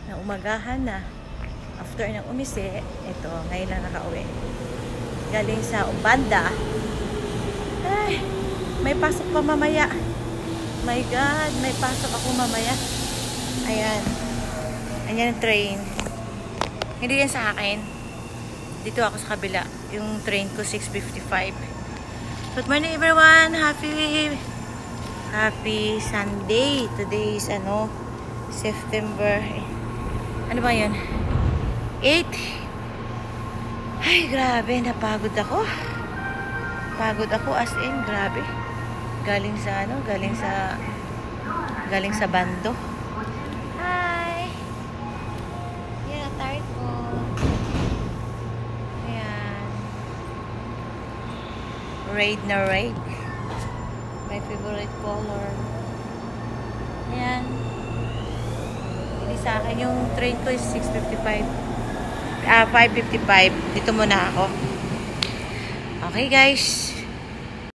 na umagahan na. After ng umisi, ito, ngayon lang nakauwi. Galing sa Umbanda. Ay, may pasok pa mamaya. My God, may pasok ako mamaya. Ayan. Ayan yung train. Hindi yan sa akin. Dito ako sa kabila. Yung train ko, 6:55. Good morning everyone. Happy Sunday. Today is September. Ano ba yun? 8. Ay, grabe. Napagod ako. Pagod ako as in. Grabe. Galing sa bando. Hi. Yan, tired ko. Ayan. Raid na raid. My favorite color. Ayan. Hindi sa akin yung train ko is 6:55. 5:55. Dito muna ako. Okay guys.